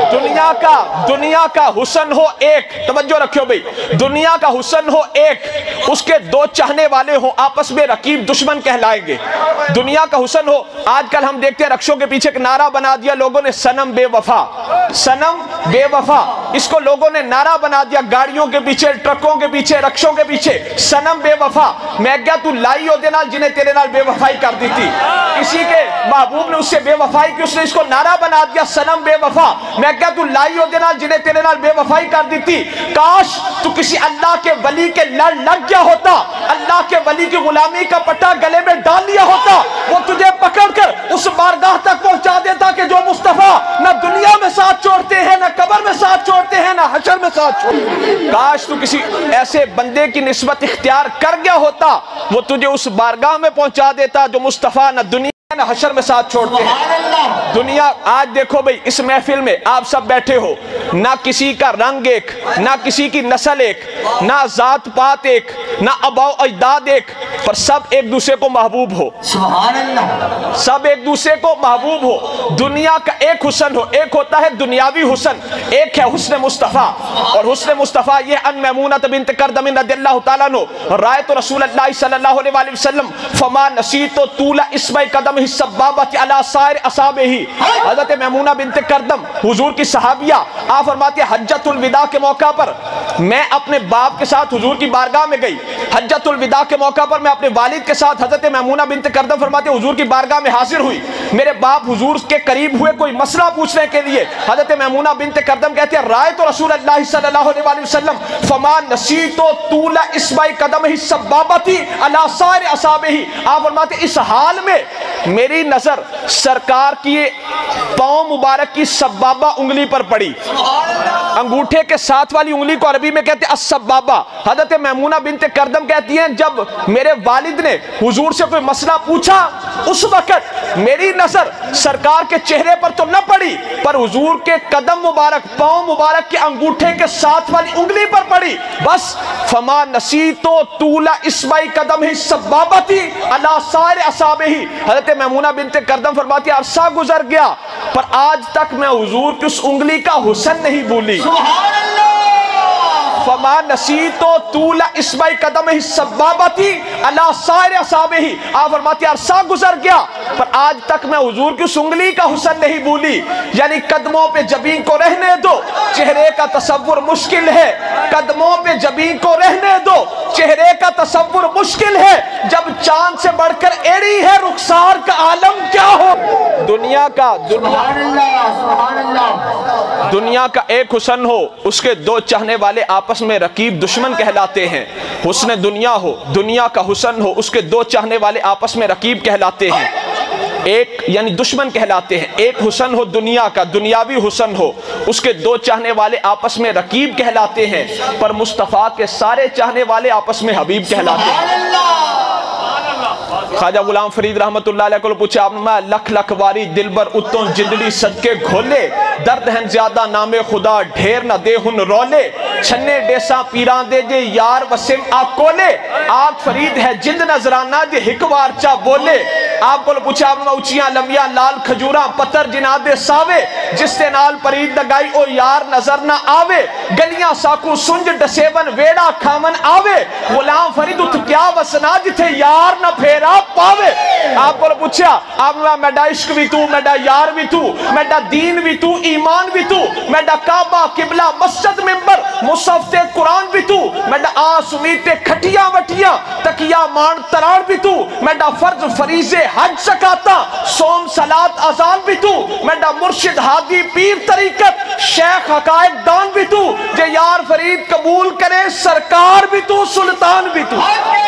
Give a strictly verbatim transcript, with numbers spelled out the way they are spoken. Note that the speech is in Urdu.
دنیا کا دنیا کا حسن ہو ایک، توجہ رکھو بھئی، دنیا کا حسن ہو ایک، اس کے دو چاہنے والے ہوں آپس میں رقیب دشمن کہلائیں گے۔ دنیا کا حسن ہو، آج کل ہم دیکھتے ہیں رکشوں کے پیچھے ایک نعرہ بنا دیا لوگوں نے، سنم بے وفا، سنم بے وفا، اس کو لوگوں نے نعرہ بنا دیا گاڑیوں کے پیچھے، ٹرکوں کے پیچھے، رکشوں کے پیچھے، سنم بے وفا۔ میں کیا تو لائی ہو دے نال جنہیں تیرے نال بے وفائی کر دی تھی، کسی کے محبوب نے اس سے بے وفائی کی، اس نے اس کو نعرہ بنا دیا سنم بے وفا۔ میں کیا تو لائی ہو دے نال جنہیں تیرے نال بے وفائی کر دی تھی، کاش تو کسی اللہ کے ولی کے لڑ لگ گیا ہوتا، اللہ کے ولی کی غلامی کا پٹا گلے میں ڈال لیا ہوتا، وہ تجھے پکڑ کر اس بارگاہ تک پہنچا دیتا کہ جو مصطفیٰ نہ دنیا میں ساتھ چھوڑتے ہیں، نہ قبر میں ساتھ چھوڑتے ہیں، نہ حشر میں ساتھ چھوڑتے ہیں۔ کاش تو کسی ایسے بندے کی نسبت اختیار کر گیا ہوتا، وہ تجھے اس بارگاہ میں پہنچا دیتا جو مصطفیٰ نہ دنیا نہ حشر میں ساتھ چھوڑتے ہیں۔ دنیا آج دیکھو بھئی، اس محفل میں آپ سب بیٹھے ہو، نہ کسی کا رنگ ایک، نہ کسی کی نسل ایک، نہ ذات پات ایک، نہ آباء و اجداد ایک، پر سب ایک دوسرے کو محبوب ہو، سبحان اللہ، سب ایک دوسرے کو محبوب ہو۔ دنیا کا ایک حسن ہو، ایک ہوتا ہے دنیاوی حسن، ایک ہے حسن مصطفیٰ، اور حسن مصطفیٰ یہ ان میمونہ بنت کردم رضی اللہ تعالیٰ عنہ رایت رسول اللہ صلی اللہ علیہ وآلہ وسلم فما نسیت طول اسمِ قدم سبابت علی سائر اصحابہ ہی۔ حضرت میمونہ بنت کردم حضور کی صحابیہ، آپ فرماتے ہیں حجۃ الوداع کے موقع پر میں اپنے باپ کے ساتھ حضور کی بارگاہ میں گئی، حجۃ الوداع کے موقع پر میں اپنے والد کے ساتھ حضرت میمونہ بنت کردم فرماتے ہیں حضور کی بارگاہ میں حاضر ہوئی، میرے باپ حضور کے قریب ہوئے کوئی مسئلہ پوچھنے کے لیے، حضرت میمونہ بنت کردم کہتے ہیں رایت رسول اللہ صلی اللہ علیہ وآلہ وسلم فما نسیت طول اسمِ قدمہ سبابت علی سائر اصحابہ ہی۔ آپ فرماتے ہیں اس حال میں میری نظر سرکار کی پاؤں مبارک کی سبابہ انگلی پر پڑی، انگوٹھے کے ساتھ والی انگلی کو عربی میں کہتے ہیں السبابہ۔ حضرت میمونہ بنت کردم کہتی ہیں جب میرے والد نے حضور سے کوئی مسئلہ پوچھا، اس وقت میری نظر سرکار کے چہرے پر تو نہ پڑی، پر حضور کے قدم مبارک، پاؤں مبارک کے انگوٹھے کے ساتھ والی انگلی پر پڑی، بس فما نسیت طول اسمِ قدمہ سبابت علی سائر اصحابہ ہی۔ حضرت میمونہ بنت کردم فرماتی ہے عرصہ گزر گیا پر آج تک میں حضور کی اس انگلی کا حسن نہیں بھولی، سبحان اللہ۔ فما نسیت طول اسمِ قدمہ سبابت علی سائر اصحابہ ہی۔ آپ فرماتی ہے عرصہ گزر گیا پر آج تک میں حضور کی اس انگلی کا حسن نہیں بھولی، یعنی قدموں پہ جبین کو رہنے دو، چہرے کا تصور مشکل ہے، قدموں پہ جبین کو رہنے دو، چہرے کا تصور مشکل ہے، جب چاند سے بڑھ کر ایڑی ہے رخسار کا عالم کیا ہو۔ دنیا کا دنیا, دنیا کا ایک حسن ہو، اس کے دو چاہنے والے آپس میں رقیب دشمن کہلاتے ہیں۔ حسن دنیا ہو، دنیا کا حسن ہو، اس کے دو چاہنے والے آپس میں رقیب کہلاتے ہیں، ایک یعنی دشمن کہلاتے ہیں۔ ایک حسن ہو دنیا کا، دنیاوی حسن ہو، اس کے دو چاہنے والے آپس میں رقیب کہلاتے ہیں، پر مصطفیٰ کے سارے چاہنے والے آپس میں حبیب کہلاتے ہیں۔ خواجہ غلام فرید رحمت اللہ علیہ کو پوچھا آپ نے لکھ لکھ واری دلبر اتوں جندڑی صدقے گھولے، درد ہیں زیادہ نام خدا ڈھیر نہ دے ہن رولے، چھنے ڈیساں پیران دے جے یار وسیم آکولے، آگ فرید ہے جند نظرانہ جے ہکوار چا بولے۔ آپ کو پوچھا آپ نے اچیاں لمبیاں لال کھجوراں پتر جنا دے ساوے، جس سے نال پرید لگائی او یار نظر نہ آوے، گلیاں ساکو سنج ڈسیون ویڑا کھامن آوے، غلام فرید ات کیا وسنا جتھے یار نہ پھیرا پاوے۔ آپ کو پوچھا آپ نے میڈا عشق بھی تو، میڈا یار بھی تو، میڈا دین بھی تو، ایمان بھی تو، میڈا کعبہ قبلہ مسجد ممبر مصحف تے قرآن بھی تو، میڈا آس امید تے کھٹیاں وٹیاں تکیہ مان تران بھی تو، میڈا فرض فریضے حج زکاتا سوم صلاۃ اذان بھی تو، میڈا مرشد ہادی پیر طریقت شیخ حقائق دان بھی تو، جے یار فرید قبول کرے سرکار بھی تو، سلطان بھی تو۔